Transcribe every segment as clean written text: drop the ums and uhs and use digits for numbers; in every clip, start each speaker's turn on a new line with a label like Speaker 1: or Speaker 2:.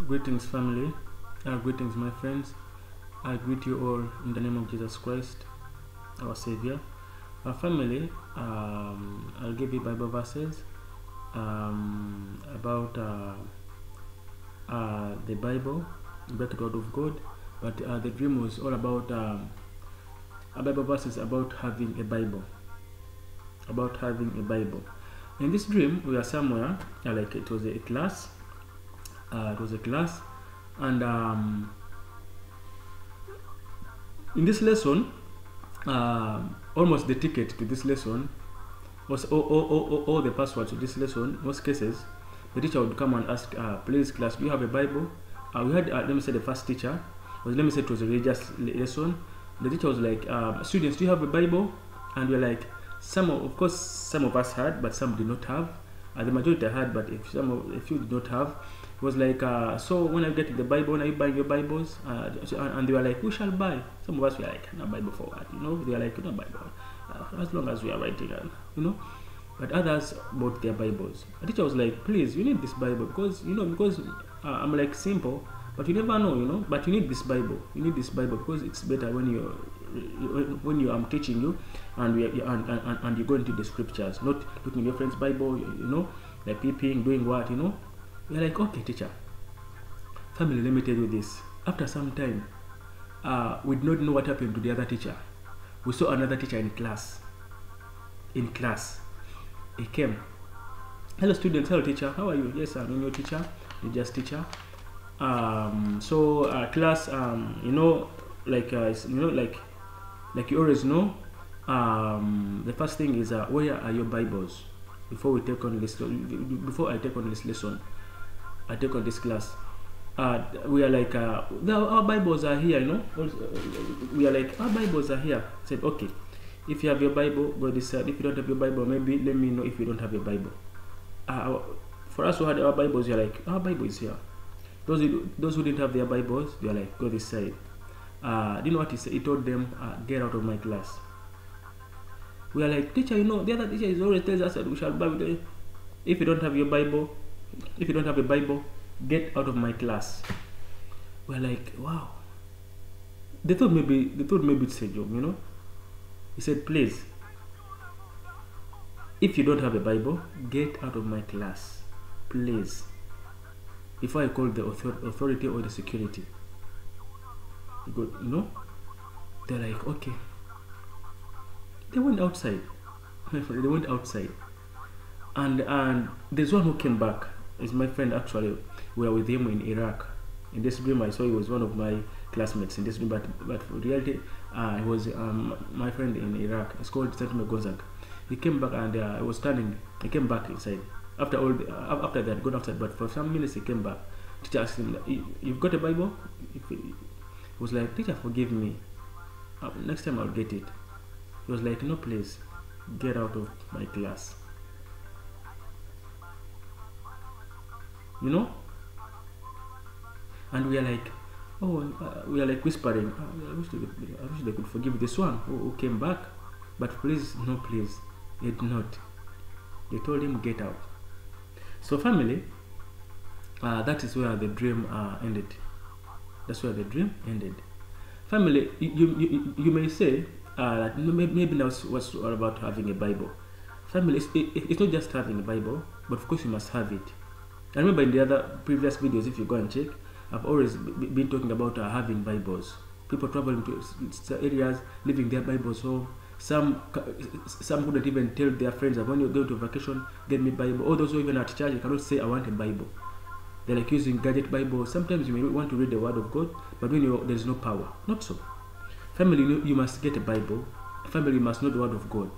Speaker 1: Greetings, family. Greetings, my friends. I greet you all in the name of Jesus Christ, our Savior. Our family, I'll give you Bible verses about the Bible, the Word of God. But the dream was all about Bible verses about having a Bible. About having a Bible. In this dream, we are somewhere, like it was a class. And in this lesson, almost the ticket to this lesson was all the passwords to this lesson. Most cases, the teacher would come and ask, please class, do you have a Bible? We had, let me say, the first teacher was, let me say, it was a religious lesson. The teacher was like, students, do you have a Bible? And we're like, of course some of us had, but some did not have. The majority had, but if you did not have, it was like, so when I get to the Bible, when are you buying your Bibles? And they were like, we shall buy. Some of us were like, no Bible for what? You know, they were like, no Bible, as long as we are writing, you know. But others bought their Bibles. The teacher was like, please, you need this Bible because, you know, because I'm like simple, but you never know, you know. But you need this Bible. You need this Bible because it's better when I'm teaching you, and you go into the scriptures, not looking at your friend's Bible, you know, like peeping, doing what, you know. We're like, okay, teacher. Family, let me tell you this. After some time, we did not know what happened to the other teacher. We saw another teacher in class. He came. Hello, students. Hello, teacher. How are you? Yes, I'm your teacher. Religious teacher. Class. You know, like you always know. The first thing is, where are your Bibles? Before I take on this lesson, I take on this class. We are like, our Bibles are here, you know. We are like, our Bibles are here. I said, okay, if you have your Bible, go this side. If you don't have your Bible, maybe let me know if you don't have your Bible. For us who had our Bibles, we are like, our Bible is here. Those who didn't have their Bibles, they are like, go this side. Do you know what he said? He told them, get out of my class. We are like, teacher, you know, the other teacher is always tells us that we shall buy. If you don't have your Bible, if you don't have a Bible, get out of my class. We're like, wow. They thought maybe it's a joke, you know. He said, please, if you don't have a Bible, get out of my class, please. Before I call the authority or the security. You know, they're like, okay. They went outside. They went outside. And there's one who came back. It's my friend, actually. We were with him in Iraq. In this dream, I saw he was one of my classmates in this dream, but for reality, he was my friend in Iraq. It's called Santino Gonzag. He came back and I was standing. He came back inside. After they had gone outside, but for some minutes he came back. Teacher asked him, "You've got a Bible?" He was like, "Teacher, forgive me. Next time I'll get it." He was like, "No, please, get out of my class." You know? And we are like, we are like whispering, I wish they could forgive this one who came back. But please, no, please. They did not. They told him, get out. So family, that is where the dream ended. That's where the dream ended. Family, you may say, maybe now was all about having a Bible. Family, it's not just having a Bible, but of course you must have it. I remember in the other previous videos, if you go and check, I've always been talking about having Bibles. People traveling to areas, leaving their Bibles home. Some couldn't even tell their friends that when you're going to vacation, get me Bible. All those who even at church, you cannot say, I want a Bible. They're like using gadget Bibles. Sometimes you may want to read the Word of God, but when there's no power. Not so. Family, you must get a Bible. Family, you must know the Word of God.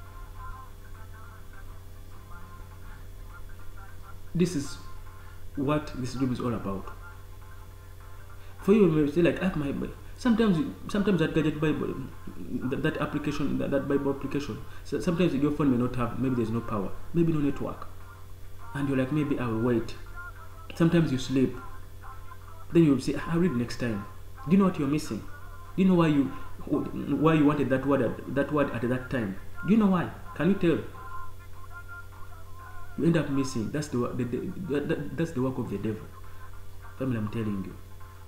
Speaker 1: This is what this dream is all about. For you may say like, I have my Bible. Sometimes that gadget Bible, that application, that Bible application, so sometimes your phone may not have, maybe there's no power, maybe no network, and you're like, maybe I will wait. Sometimes you sleep, then you'll say, I'll read next time. Do you know what you're missing? Do you know why you wanted that word at that time? Do you know why? Can you tell? You end up missing. That's the work of the devil. Family, I'm telling you.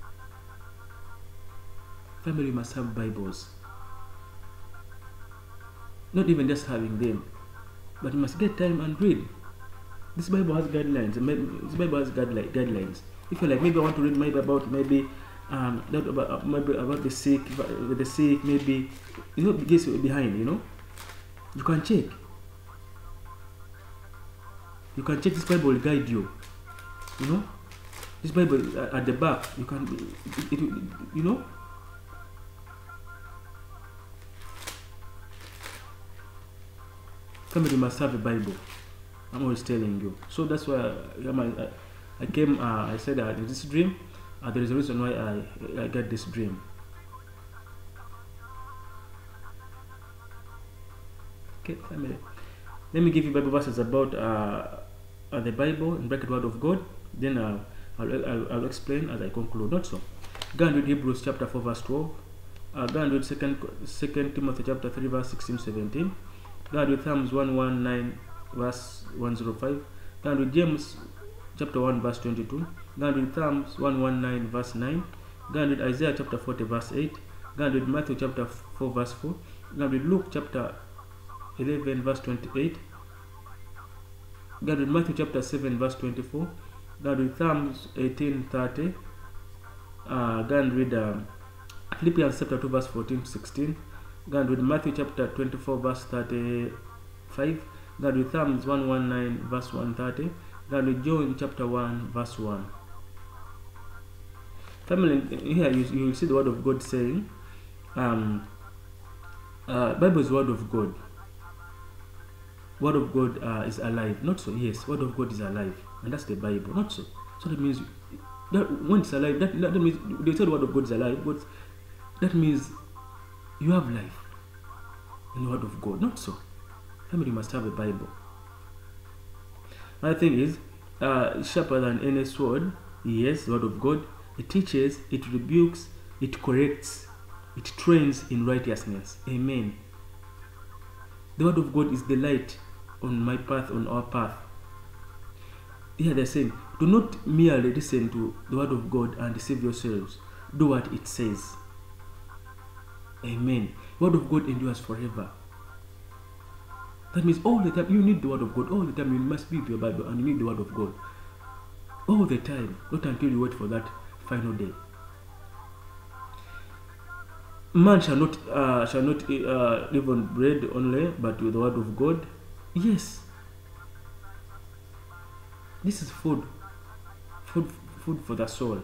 Speaker 1: Family must have Bibles. Not even just having them, but you must get time and read. This Bible has guidelines. This Bible has guidelines. If you're like, maybe I want to read maybe about maybe about the sick, maybe just behind, you can check. You can check. This Bible will guide you. This Bible at the back, you can, Family must have a Bible. I'm always telling you. So that's why I came. I said this dream. There is a reason why I got this dream. Okay, family. Let me give you Bible verses about the Bible in bracket Word of God. Then I'll explain as I conclude. Not so. Go and read Hebrews chapter 4 verse 12. Go and read Second Timothy chapter 3 verse 16-17. Go and read Psalms 119 verse 105. Go and read James chapter 1 verse 22. Go and read Psalms 119 verse 9. Go and read Isaiah chapter 40 verse 8. Go and read Matthew chapter 4 verse 4. Go and read Luke chapter 11 verse 28. Go and read Matthew chapter 7 verse 24. Go and read Psalms 18:30. Go and read Philippians chapter 2 verse 14-16. Go and read Matthew chapter 24 verse 35. Go and read Psalms 119 verse 130. Go and read John chapter 1 verse 1. Family, here you will see the word of God saying, Bible is word of God. Word of God is alive. Not so. Yes, word of God is alive, and that's the Bible. Not so. So that means that when it's alive, that means they said word of God is alive, but that means you have life in the word of God. Not so. Family must have a Bible. Another thing is sharper than any sword. Yes, the word of God. It teaches, it rebukes, it corrects, it trains in righteousness. Amen. The word of God is the light on my path, on our path. Here they're saying, do not merely listen to the word of God and deceive yourselves. Do what it says. Amen. The word of God endures forever. That means all the time you need the word of God. All the time you must be with your Bible and you need the word of God. All the time. Not until you wait for that final day. Man shall not live on bread only, but with the word of God. Yes. This is food for the soul.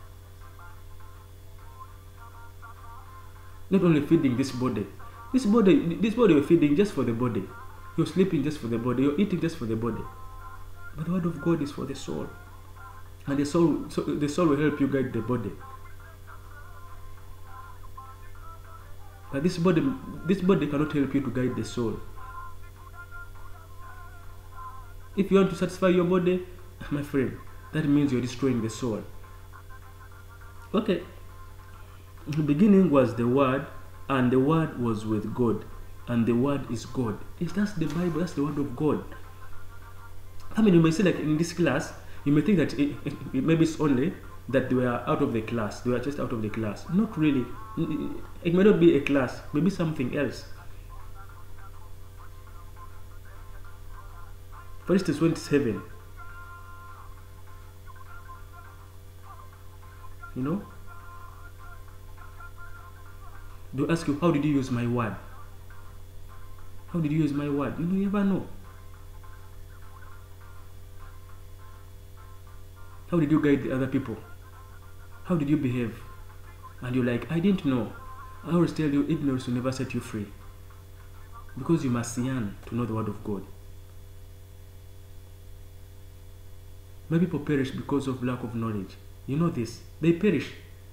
Speaker 1: Not only feeding this body. This body you're feeding just for the body. You're sleeping just for the body. You're eating just for the body. But the word of God is for the soul. And the soul will help you guide the body. But this body cannot help you to guide the soul. If you want to satisfy your body, my friend, that means you're destroying the soul. Okay. In the beginning was the Word, and the Word was with God, and the Word is God. That's the Bible. That's the Word of God. I mean, you may say, like in this class, you may think that maybe it's only that they were out of the class. They were just out of the class. Not really. It may not be a class. Maybe something else. For instance, when it's heaven, they'll ask you, how did you use my word? How did you use my word? You never know. How did you guide the other people? How did you behave? And you're like, I didn't know. I always tell you, ignorance will never set you free. Because you must yearn to know the word of God. My people perish because of lack of knowledge. You know this. They perish.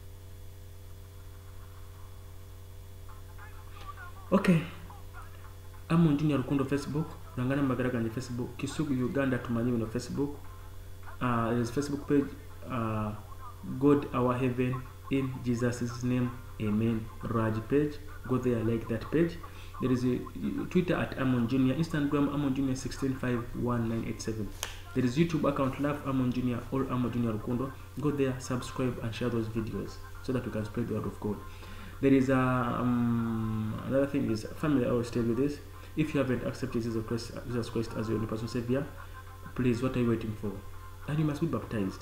Speaker 1: Okay. I'm on Junior Rukundo Facebook. Rangana Magaragani Facebook. Kisugu Uganda Tumanyi on Facebook. There's Facebook page. God Our Heaven in Jesus' name. Amen. Raj page. Go there, like that page. There is a Twitter at Amon Junior. Instagram Amon Junior 16511987. There is YouTube account Love Amon Junior or Amon Junior Rukundo. Go there, subscribe and share those videos so that we can spread the word of God. There is another thing is, family, I always tell you this: if you haven't accepted Jesus Christ as your only personal savior, please, what are you waiting for? And you must be baptized.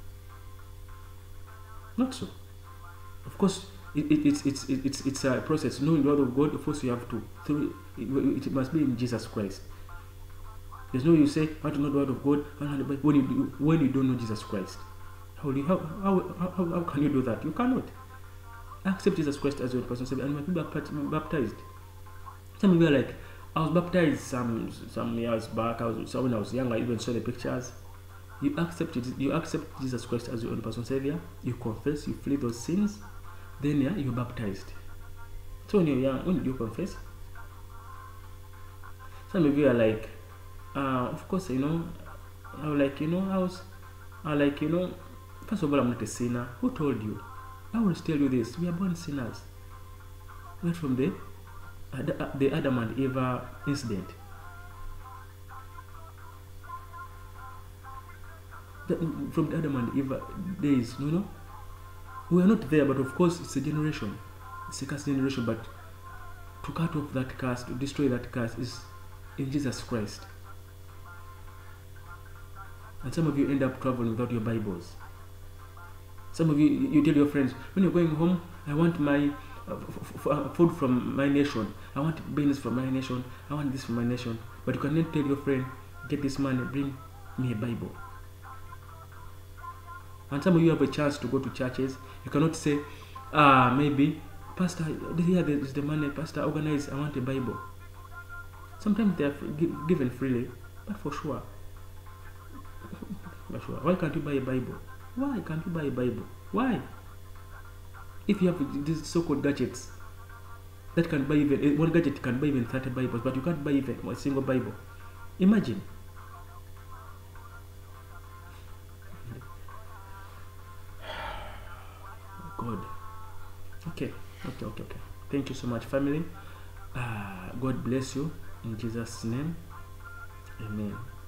Speaker 1: Not so. Of course, it's a process. Knowing the word of God, of course, you have to. It must be in Jesus Christ. There's no way you say, I want to know the word of God when you don't know Jesus Christ. How can you do that? You cannot. Accept Jesus Christ as your personal savior and you must be baptized. Some of you are like, I was baptized some years back. When I was young, I even saw the pictures. You accept Jesus Christ as your own personal savior. You confess, you flee those sins. Then you're baptized. So when you're young, when did you confess? Some of you are like, of course, I was first of all, I'm not a sinner. Who told you? I will tell you this: we are born sinners. Right from the Adam and Eve incident. From the Adam and Eve days, we are not there, but of course, it's a generation. It's a cursed generation, but to cut off that curse, to destroy that curse, is in Jesus Christ. And some of you end up traveling without your Bibles. Some of you tell your friends, when you're going home, I want my food from my nation. I want beans from my nation. I want this from my nation. But you cannot tell your friend, get this money, bring me a Bible. And some of you have a chance to go to churches. You cannot say, maybe, Pastor, here is the money. Pastor, organize, I want a Bible. Sometimes they are given freely, but for sure. Why can't you buy a Bible? Why can't you buy a Bible? Why? If you have these so-called gadgets that can buy even one gadget can buy even 30 Bibles, but you can't buy even a single Bible. Imagine. God. Okay. Thank you so much, family. God bless you in Jesus' name. Amen.